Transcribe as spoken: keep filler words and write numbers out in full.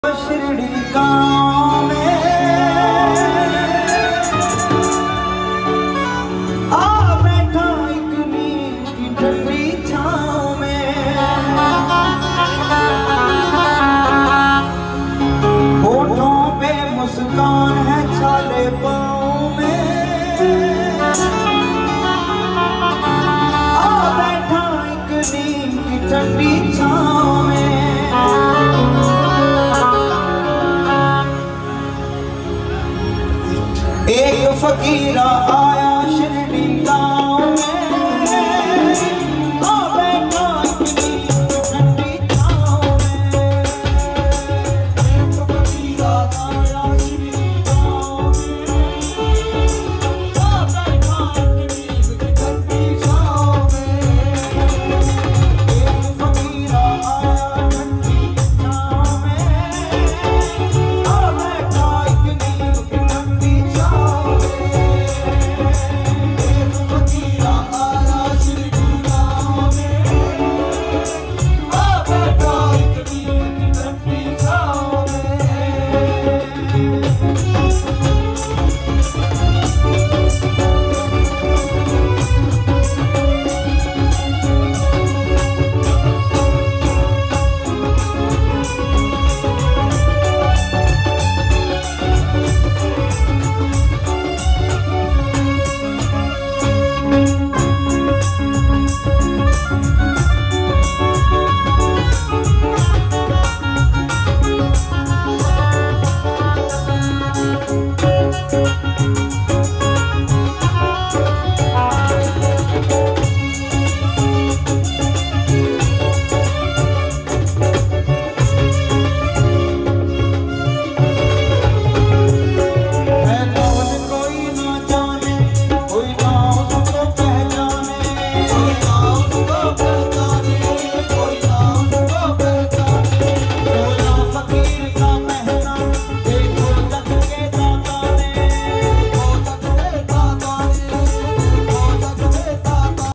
शिरडी गाँव में आ बैठा एक नीम की ठंडी छाँव में, होठों पे मुस्कान है छाले पाँव में, आ बैठा एक नीम की ठंडी छाँव में। एक फकीरा